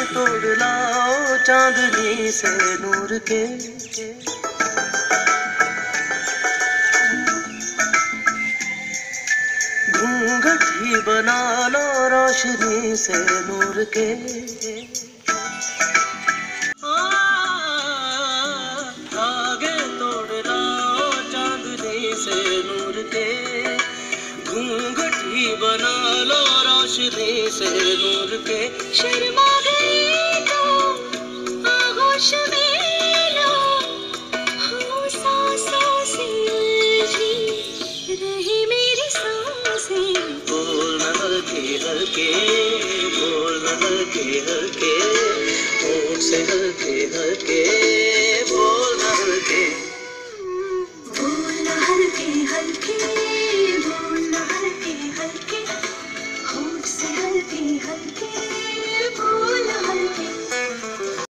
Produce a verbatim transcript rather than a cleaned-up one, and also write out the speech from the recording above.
तोड़ लाओ चांदनी से नूर के। घूंघट ही बना लो रोशनी से नूर के। धागे तोड़ लाओ चांदनी से नूर के। घूंघट ही बना लो रोशनी से नूर के। शर्मा गई तो आगोश में लो, हो सांसों से उलझी रही मेरी सांसें। बोलना हल्के हल्के, बोलना हल्के हल्के, होंठ से हल्के हल्के, बोलना हल्के। बोलना हल्के हल्के, बोलना हल्के हल्के, होंठ से हल्के हल्के।